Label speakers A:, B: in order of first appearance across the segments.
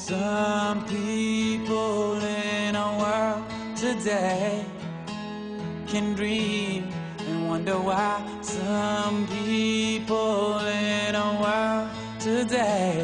A: Some people in our world today can dream and wonder why. Some people in our world today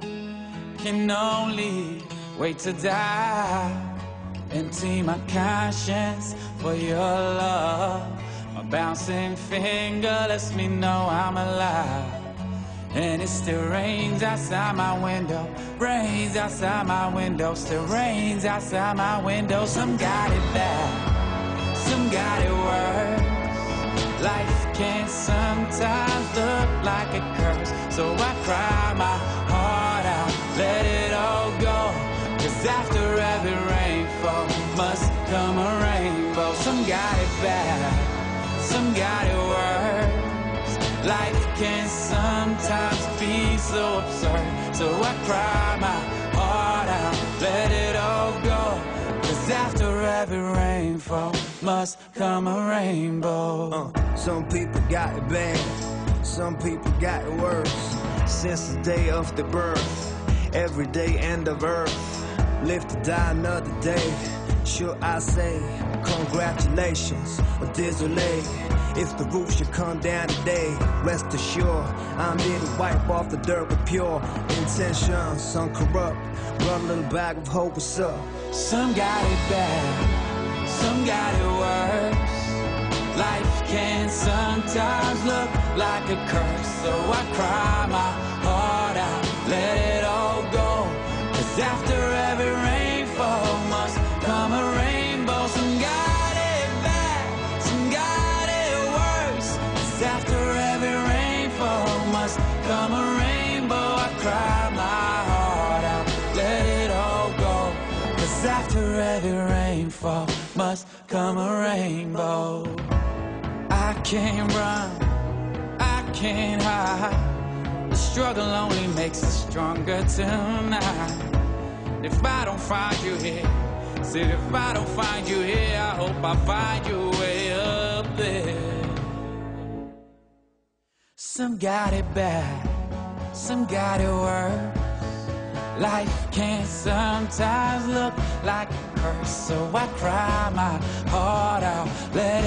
A: can only wait to die. Empty my conscience for your love. My bouncing finger lets me know I'm alive. And it still rains outside my window. Rains outside my window. Still rains outside my window. Some got it bad, some got it worse. Life can sometimes look like a curse. So I cry my heart out, let it all go. 'Cause after every rainfall must come a rainbow. Some got it bad, some got it worse. Life can sometimes be so absurd. So I cry my heart out, let it all go. 'Cause after every rainfall must come a rainbow.
B: Some people got it bad, some people got it worse. Since the day of their birth, every day end of earth. Live to die another day. Should I say congratulations or désolé? If the roof should come down today, rest assured I'm here to wipe off the dirt with pure intentions, uncorrupt. Run a little bag of hope, what's up?
A: Some got it bad, some got it worse. Life can sometimes look like a curse. So I cry my heart out, let it all go. 'Cause after every rainfall must come a rainbow. Some got it bad, some got it worse. 'Cause after every rainfall must come a rainbow. I cry my heart out, let it all go. 'Cause after every rainfall must come a rainbow. I can't run, I can't hide. The struggle only makes us stronger tonight. If I don't find you here, said if I don't find you here, I hope I find you way up there. Some got it bad, some got it worse. Life can sometimes look like a curse. So I cry my heart out, let